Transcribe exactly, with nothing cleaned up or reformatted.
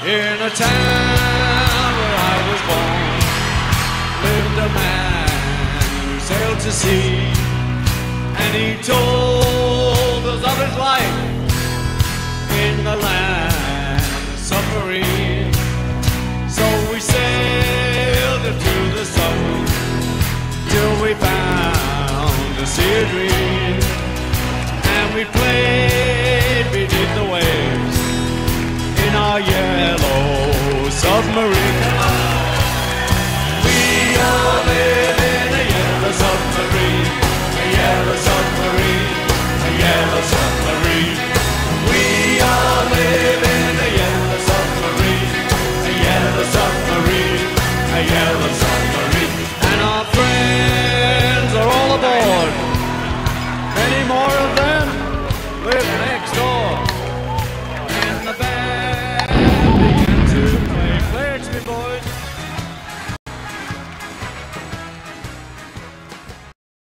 In a town where I was born lived a man who sailed to sea, and he told